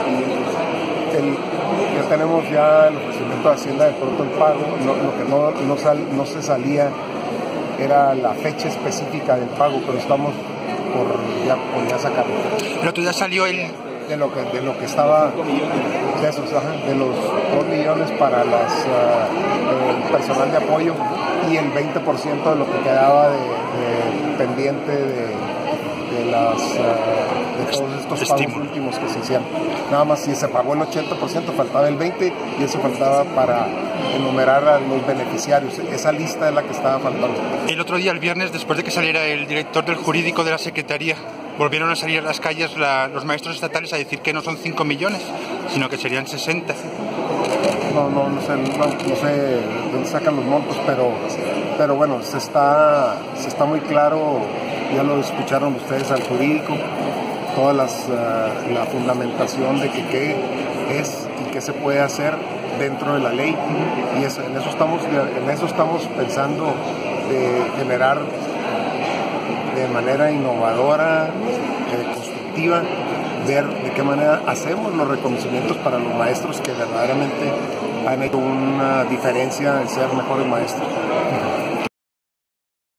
Ya tenemos ya el ofrecimiento de Hacienda de pronto el pago. Lo que no se salía era la fecha específica del pago, pero estamos por ya sacarlo. Pero tú ya salió el... De lo que estaba, de los 2 millones para el personal de apoyo y el 20% de lo que quedaba de pendiente de todos estos pagos últimos que se hicieron. Nada más si se pagó el 80%, faltaba el 20% y eso faltaba para enumerar a los beneficiarios. Esa lista es la que estaba faltando. El otro día, el viernes, después de que saliera el director del jurídico de la Secretaría, volvieron a salir a las calles los maestros estatales a decir que no son 5 millones, sino que serían 60. No sé de dónde sacan los montos, pero bueno, se está muy claro, ya lo escucharon ustedes al jurídico, toda la fundamentación de qué es y qué se puede hacer dentro de la ley, y en eso estamos pensando de generar de manera innovadora, constructiva, ver de qué manera hacemos los reconocimientos para los maestros que verdaderamente han hecho una diferencia en ser mejores maestros.